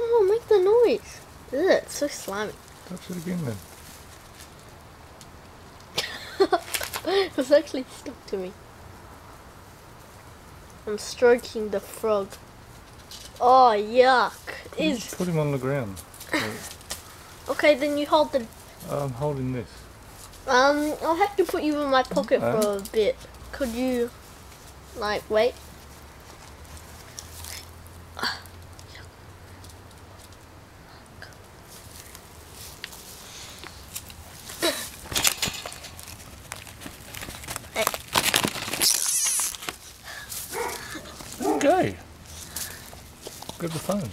Oh, make the noise. Ugh, it's so slimy. Touch it again then. It's actually stuck to me. I'm stroking the frog. Oh, yuck. Put him on the ground. Okay, then you hold the... I'm holding this. I'll have to put you in my pocket for a bit. Could you, like, wait? Okay. Grab the phone.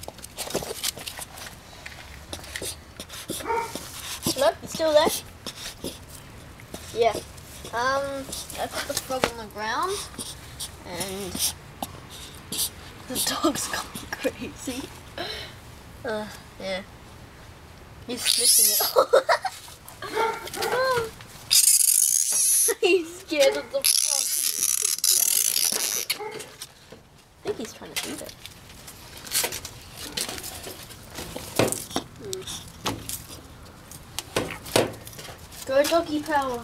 Nope, it's still there. Yeah. I put the frog on the ground, and the dog's going crazy. Yeah. He's sniffing it. He's scared of the frog. I think he's trying to eat it. Go doggy power.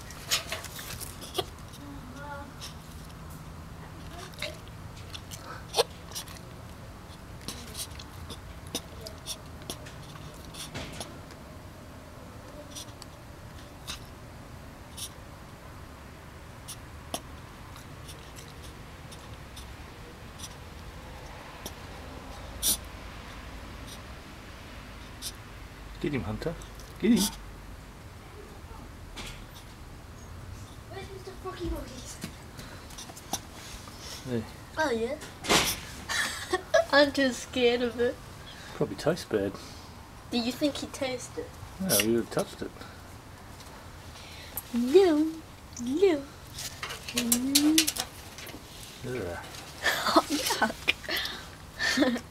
Get him, Hunter. Get him. Where's Mr. Froggy Woggies? There. Oh yeah. I'm just scared of it. Probably tastes bad. Do you think he tasted it? No, you would have touched it. No. No. Ugh. Oh, yuck.